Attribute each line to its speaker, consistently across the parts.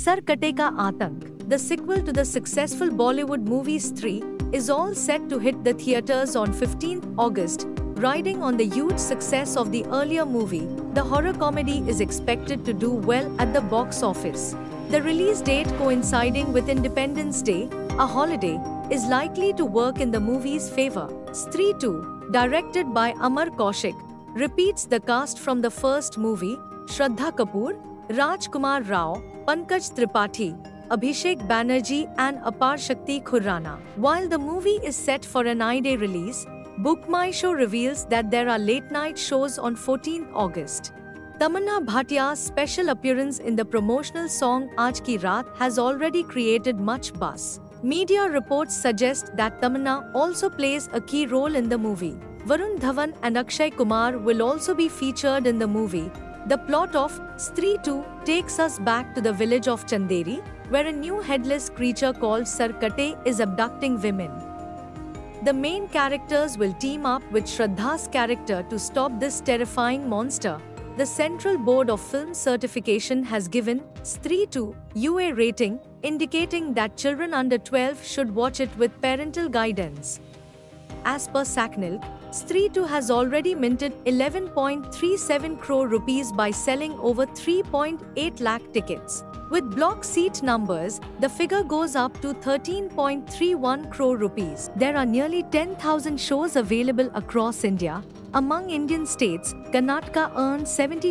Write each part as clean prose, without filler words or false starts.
Speaker 1: Sar Kateka Atank, the sequel to the successful Bollywood movie Stree, is all set to hit the theatres on 15th August. Riding on the huge success of the earlier movie, the horror comedy is expected to do well at the box office. The release date coinciding with Independence Day, a holiday, is likely to work in the movie's favour. Stree 2, directed by Amar Kaushik, repeats the cast from the first movie: Shraddha Kapoor, Rajkumar Rao, Pankaj Tripathi, Abhishek Banerjee and Apar Shakti Khurrana. While the movie is set for an I-Day release, Book My Show reveals that there are late-night shows on 14th August. Tamanna Bhatia's special appearance in the promotional song Aaj Ki Raat has already created much buzz. Media reports suggest that Tamanna also plays a key role in the movie. Varun Dhawan and Akshay Kumar will also be featured in the movie. The plot of Stree 2 takes us back to the village of Chanderi, where a new headless creature called Sar Kate is abducting women. The main characters will team up with Shraddha's character to stop this terrifying monster. The Central Board of Film Certification has given Stree 2 UA rating, indicating that children under 12 should watch it with parental guidance. As per SACNIL, Stree 2 has already minted 11.37 crore rupees by selling over 3.8 lakh tickets. With block seat numbers, the figure goes up to 13.31 crore rupees. There are nearly 10,000 shows available across India. Among Indian states, Karnataka earned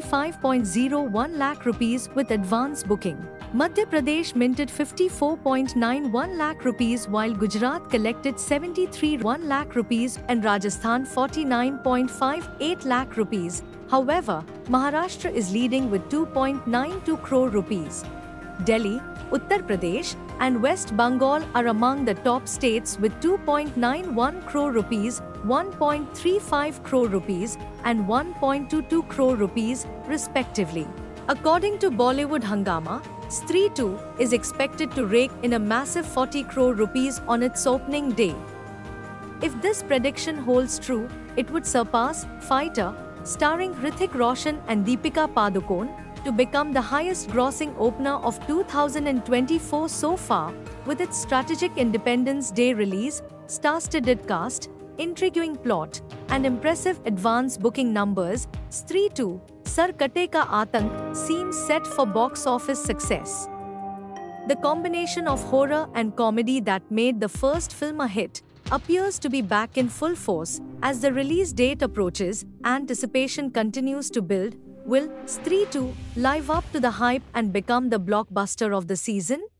Speaker 1: 75.01 lakh rupees with advance booking. Madhya Pradesh minted 54.91 lakh rupees while Gujarat collected 73.1 lakh rupees and Rajasthan 49.58 lakh rupees. However, Maharashtra is leading with 2.92 crore rupees. Delhi, Uttar Pradesh and West Bengal are among the top states with 2.91 crore rupees, 1.35 crore rupees and 1.22 crore rupees respectively. According to Bollywood Hungama, Stree 2 is expected to rake in a massive 40 crore rupees on its opening day. If this prediction holds true, it would surpass Fighter, starring Hrithik Roshan and Deepika Padukone, to become the highest-grossing opener of 2024 so far. With its strategic Independence Day release, star-studded cast, intriguing plot, and impressive advance booking numbers, Stree 2, Sar Kateka Atank seems set for box office success. The combination of horror and comedy that made the first film a hit appears to be back in full force. As the release date approaches, anticipation continues to build. Will Stree 2 live up to the hype and become the blockbuster of the season?